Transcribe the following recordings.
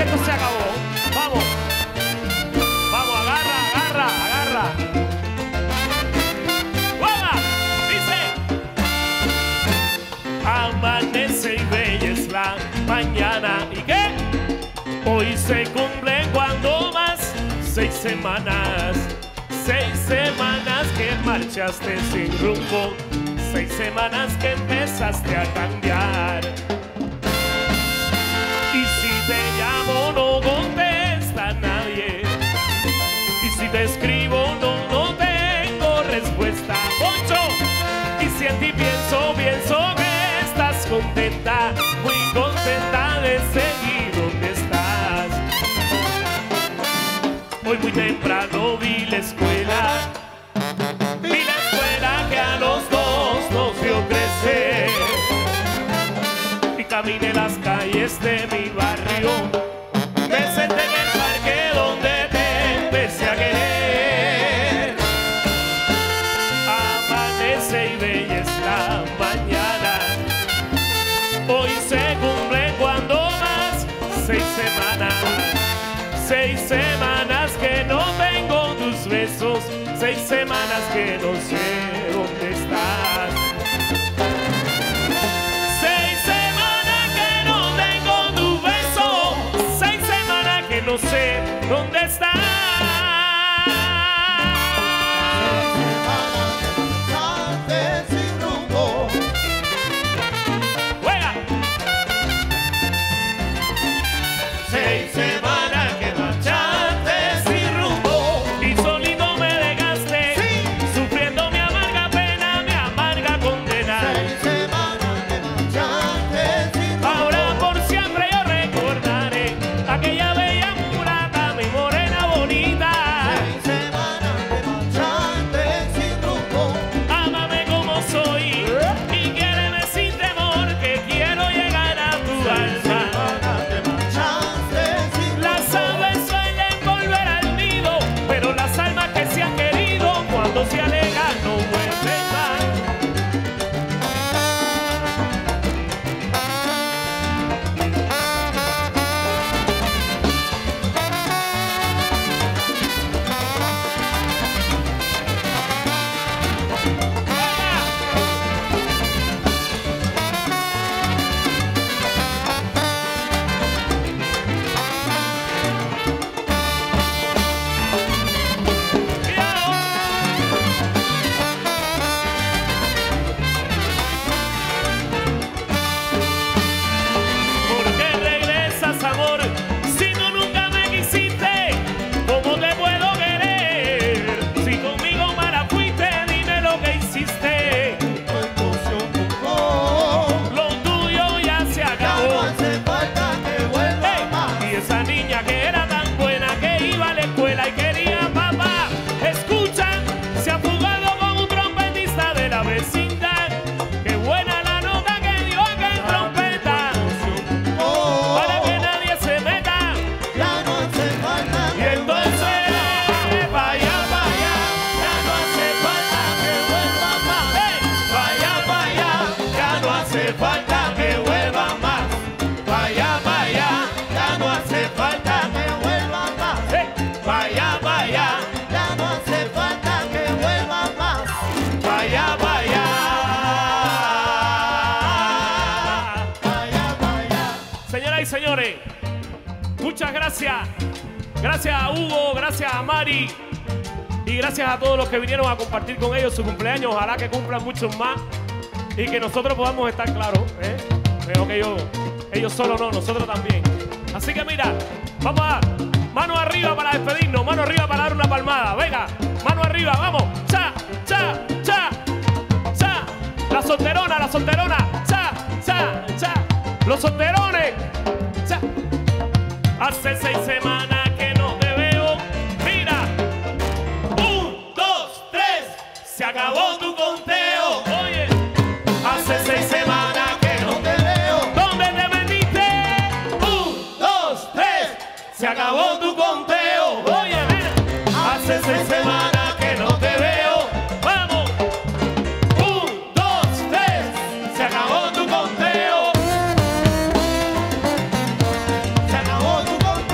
esto se acabó. Vamos. Vamos, agarra, agarra, agarra. ¡Guapa! Dice. Amanece y bella es la mañana. ¿Y qué? Hoy se cumplen cuando más 6 semanas. 6 semanas que marchaste sin rumbo. 6 semanas que empezaste a cambiar. Y si te llamo no contesta nadie. Y si te escribo no tengo respuesta. Poncho. Y si en ti pienso que estás contenta, muy contenta de seguir donde estás. Hoy muy temprano vi la escuela. Vi la escuela que a los dos nos vio crecer. Y caminé las calles de mi barrio. Me senté en el parque donde te empecé a querer. Amanece y bella es la mañana. Hoy se cumple cuando más 6 semanas. 6 semanas que no tengo tus besos. 6 semanas que no sé dónde estás. 6 semanas que no tengo tu beso. 6 semanas que no sé dónde estás. ¡Juega! 6 semanas que marchaste sin rumbo. Y solito me dejaste, sufriendo mi amarga pena, mi amarga condena. 6 semanas que marchaste sin rumbo. Ahora por siempre yo recordaré aquella bella mulata, mi morena bonita. 6 semanas que marchaste sin rumbo. Ámame como soy y quiéreme sin temor, que quiero llegar a tu 6 alma. semanas que marchaste sin Las rumbo. aves suelen volver al nido, pero las almas que se han querido cuando se alejan no vuelven más. ¿Por qué regresas, amor? Si tú nunca me quisiste, ¿cómo te puedo querer? Si conmigo mala fuiste, dime lo que hiciste. Lo tuyo ya se Ya no acabó. hace falta que vuelva más. Y esa niña que era tan buena, que iba a la escuela y quería papá, escucha, se ha fugado con un trompetista de la vecindad. Qué buena la nota que dio aquel trompeta, para que nadie se meta. Ya no hace falta Y que entonces, vaya, vaya, ya no hace falta que vuelva más. vaya, vaya, ya no hace falta que vuelva más. Vaya, vaya, Ya no hace falta que vuelva más. vaya, vaya, Ya no hace falta que vuelva más. vaya, vaya. Vaya, vaya. Señoras y señores, muchas gracias. Gracias a Hugo, gracias a Mari y gracias a todos los que vinieron a compartir con ellos su cumpleaños. Ojalá que cumplan muchos más y que nosotros podamos estar claros. Creo que ellos solo no, nosotros también. Así que mira, vamos a mano arriba para despedirnos, mano arriba para dar una palmada. Venga, mano arriba, vamos. Cha, cha, cha, cha. La solterona, cha, cha, cha. Los solterones, cha. Hace 6 semanas que no te veo. Mira, 1, 2, 3. Se acabó tu conteo. Oye, hace 6 semanas que no te veo. ¿Dónde te metiste? 1, 2, 3. Se acabó tu conteo. Oye, ven. Hace 6 semanas que no te veo. Vamos. 1, 2, 3. Se acabó tu conteo. Se acabó tu conteo.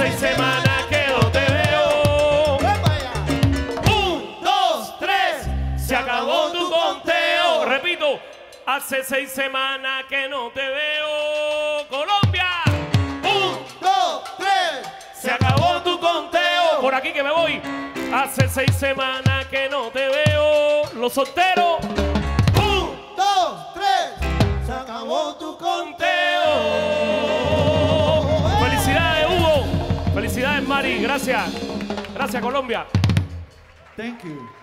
6 semanas que no te veo. Un, dos, tres, se acabó tu conteo. Repito, hace 6 semanas que no te veo. Colombia. Un, dos, tres. se acabó tu conteo. Por aquí que me voy. Hace 6 semanas que no te veo. Los solteros. Un, Dos, tres. Se acabó tu conteo. Felicidades, Hugo. Felicidades, Mari. Gracias. Gracias, Colombia. Thank you.